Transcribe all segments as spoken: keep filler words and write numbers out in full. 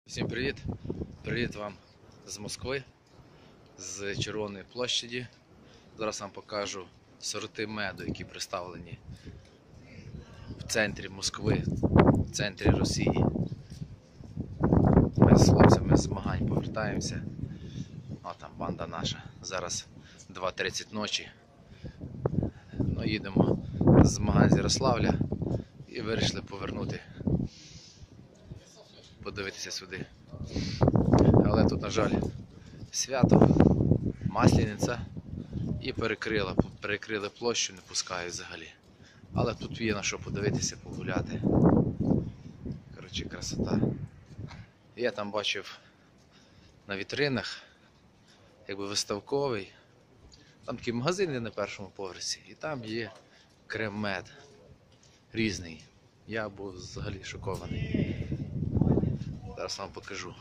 Всім привіт! Привіт вам з Москви, з Червоної площаді. Зараз вам покажу сорти меду, які представлені в центрі Москви, в центрі Росії. Ми з хлопцями з змагань повертаємося. О, там банда наша. Зараз два тридцять ночі. Ну, їдемо з змагань з Ярославля і вирішили повернути, подивитися сюди. Але тут, на жаль, свято, Маслениця, і перекрила, перекрили площу, не пускають взагалі. Але тут є на що подивитися, погуляти. Коротше, красота. Я там бачив на вітринах, якби виставковий. Там такі магазини на першому поверсі, і там є крем-мед різний. Я був взагалі шокований. Зараз вам покажу.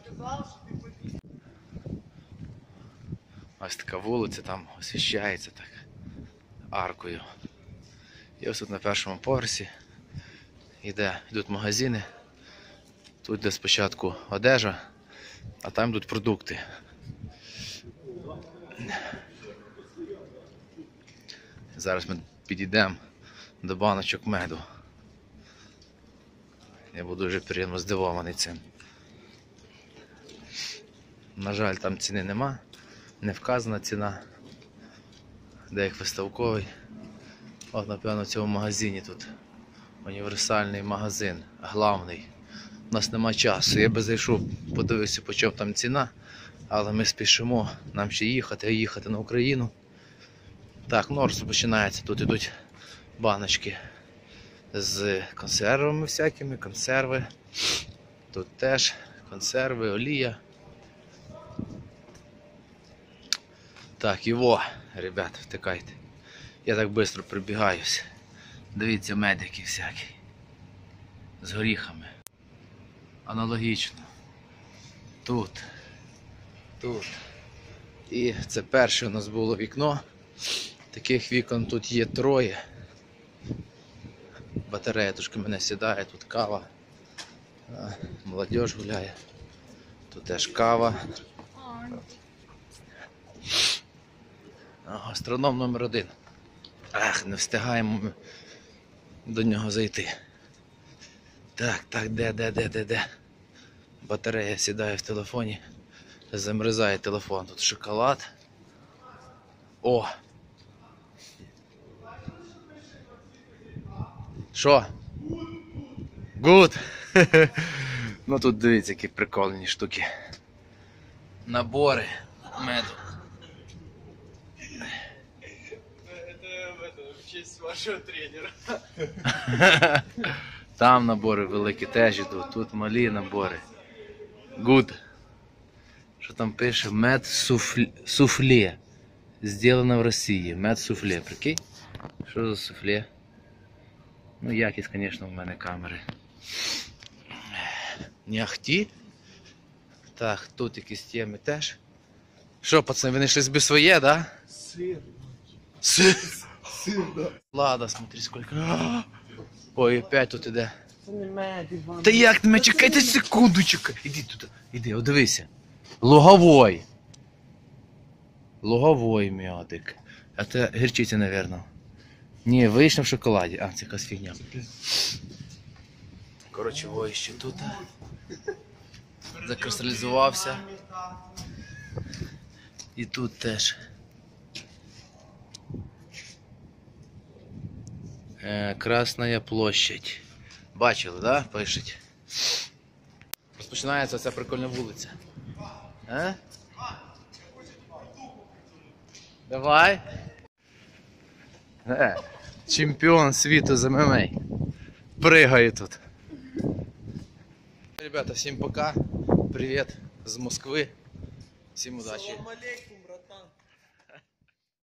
Ось така вулиця, там освіщається так аркою. І ось тут на першому поверсі йде, йдуть магазини. Тут йде спочатку одежа, а там йдуть продукти. Зараз ми підійдемо до баночок меду. Я буду дуже приємно здивований цим. На жаль, там ціни нема, не вказана ціна, де як виставковий. От, напевно, в цьому магазині тут універсальний магазин, главний. У нас нема часу, я би зайшов, подивився, по чому там ціна, але ми спішимо, нам ще їхати, а їхати на Україну. Так, ну розпочинається, тут ідуть баночки з консервами всякими, консерви. Тут теж консерви, олія. Так, його, ребята, втикайте. Я так швидко прибігаюсь. Дивіться, медики всякі. З горіхами. Аналогічно. Тут. Тут. І це перше у нас було вікно. Таких вікон тут є троє. Батарея трошки мене сідає, тут кава. Молодіж гуляє. Тут теж кава. Гастроном номер один. Ах, не встигаємо ми до нього зайти. Так, так, де, де, де, де, де. Батарея сідає в телефоні. Замерзає телефон. Тут шоколад. О! Що? Гуд! Ну тут дивіться, які прикольні штуки. Набори меду. В честь вашого тренера. Там набори великі теж йдуть, тут малі набори. Гуд. Що там пише? Мед суфле. суфле. Сделано в Росії. Мед суфле. Прикинь? Що за суфле? Ну, якість, звісно, в мене камери. Не ахті. Так, тут якісь теми теж. Що, пацани, ви знайшли собі своє, да? Сир. Сир. Сир, да. Лада, смотри, сколько. Ой, опять тут іде. Це не мед, Іван. Та як ти мене, чекайте секунду, чекай. Іди туди, іди, о, дивися. Луговой. Луговой м'ятик. А це гірчиця, мабуть. Ні, вишня в шоколаді. А, це якась фігня. Коротше, вой ще тут. Закристалізувався. І тут теж. Е, Красная площадь. Бачили, да? Пишуть. Розпочинається ця прикольна вулиця. А? Давай. Е, чемпіон світу з ем ем а. Пригає тут. Ребята, всім пока. Привіт з Москви. Всім удачі. Салам алейкум,